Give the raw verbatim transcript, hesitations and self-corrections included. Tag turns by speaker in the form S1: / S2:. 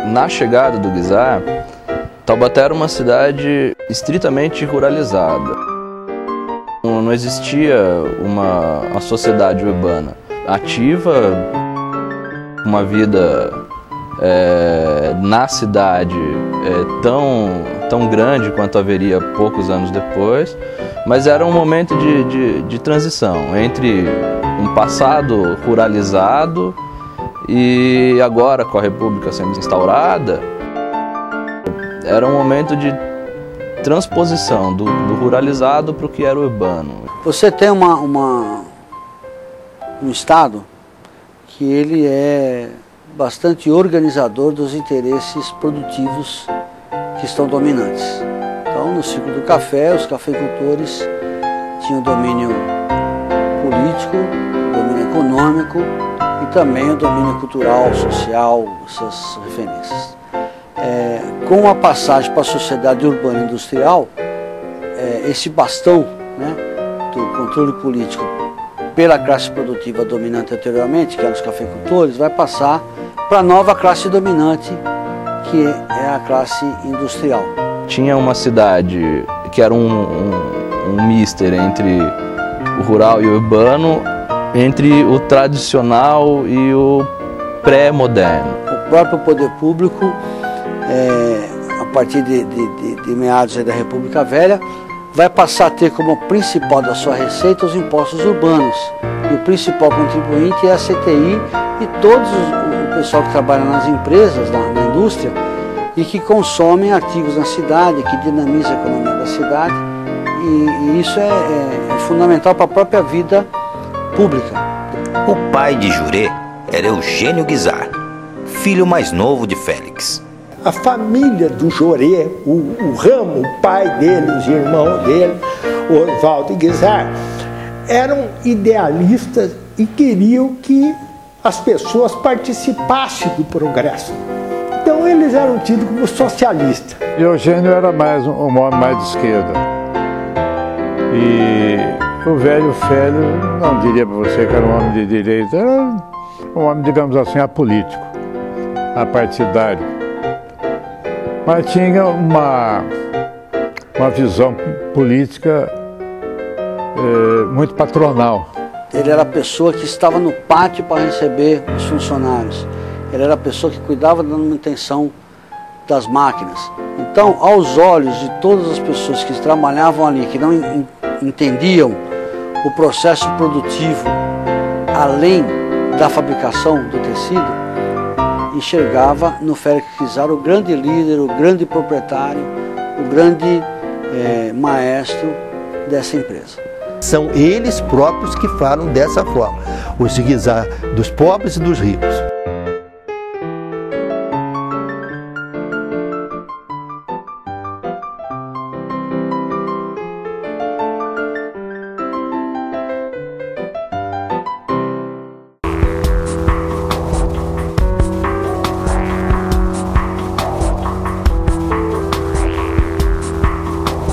S1: Na chegada do Guizar, Taubaté era uma cidade estritamente ruralizada. Não existia uma, uma sociedade urbana ativa, uma vida é, na cidade é, tão, tão grande quanto haveria poucos anos depois, mas era um momento de, de, de transição entre um passado ruralizado e agora, com a República sendo instaurada, era um momento de transposição do, do ruralizado para o que era urbano.
S2: Você tem uma, uma, um estado que ele é bastante organizador dos interesses produtivos que estão dominantes. Então, no ciclo do café, os cafeicultores tinham domínio político, domínio econômico e também o domínio cultural, social, essas referências. É, com a passagem para a sociedade urbana e industrial, é, esse bastão, né, do controle político pela classe produtiva dominante anteriormente, que eram os cafeicultores, vai passar para a nova classe dominante, que é a classe industrial.
S1: Tinha uma cidade que era um, um, um mister entre o rural e o urbano, entre o tradicional e o pré-moderno.
S2: O próprio poder público, é, a partir de, de, de, de meados da República Velha, vai passar a ter como principal da sua receita os impostos urbanos. E o principal contribuinte é a C T I e todos os, o pessoal que trabalha nas empresas, na, na indústria, e que consomem artigos na cidade, que dinamiza a economia da cidade. E, e isso é, é, é fundamental para a própria vida pública.
S3: O pai de Jurê era Eugênio Guizar, filho mais novo de Félix.
S4: A família do Jurê, o, o ramo, o pai dele, os irmãos dele, Oswaldo e Guizar, eram idealistas e queriam que as pessoas participassem do progresso. Então eles eram tidos como socialistas.
S5: Eugênio era mais um, um homem mais de esquerda. E o velho Félio, não diria para você que era um homem de direita, era um homem, digamos assim, apolítico, apartidário. Mas tinha uma, uma visão política é, muito patronal.
S2: Ele era a pessoa que estava no pátio para receber os funcionários. Ele era a pessoa que cuidava da manutenção das máquinas. Então, aos olhos de todas as pessoas que trabalhavam ali, que não entendiam o processo produtivo além da fabricação do tecido, enxergava no Félix Guizar o grande líder, o grande proprietário, o grande é, maestro dessa empresa.
S6: São eles próprios que falam dessa forma, os Guizar dos pobres e dos ricos.